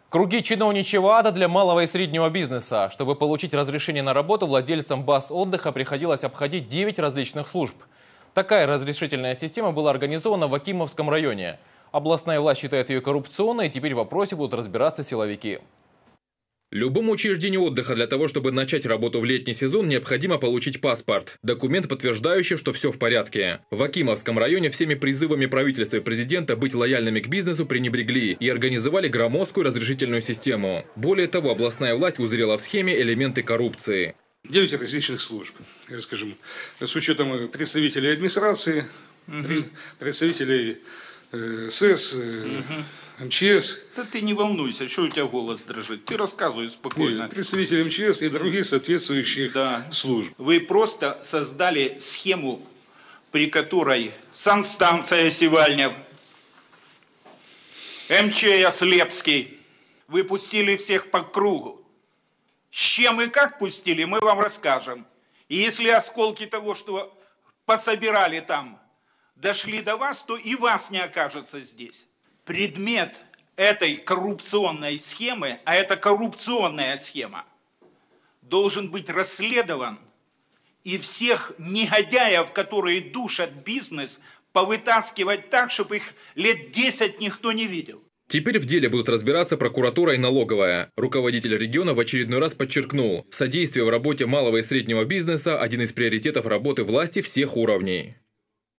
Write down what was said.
Круги чиновничьего ада для малого и среднего бизнеса. Чтобы получить разрешение на работу, владельцам баз отдыха приходилось обходить 9 различных служб. Такая разрешительная система была организована в Акимовском районе. Областная власть считает ее коррупционной, и теперь в вопросе будут разбираться силовики. Любому учреждению отдыха для того, чтобы начать работу в летний сезон, необходимо получить паспорт. Документ, подтверждающий, что все в порядке. В Акимовском районе всеми призывами правительства и президента быть лояльными к бизнесу пренебрегли и организовали громоздкую разрешительную систему. Более того, областная власть узрела в схеме элементы коррупции. 9 различных служб, скажем, с учетом представителей администрации, представителей СЭС, МЧС. Да ты не волнуйся, что у тебя голос дрожит. Ты рассказывай спокойно. Представители МЧС и других соответствующих служб. Вы просто создали схему, при которой санстанция Севальня, МЧС Лепский, вы пустили всех по кругу. С чем и как пустили, мы вам расскажем. И если осколки того, что пособирали там, дошли до вас, то и вас не окажется здесь. Предмет этой коррупционной схемы, а это коррупционная схема, должен быть расследован, и всех негодяев, которые душат бизнес, повытаскивать так, чтобы их лет 10 никто не видел. Теперь в деле будут разбираться прокуратура и налоговая. Руководитель региона в очередной раз подчеркнул, содействие в работе малого и среднего бизнеса – один из приоритетов работы власти всех уровней.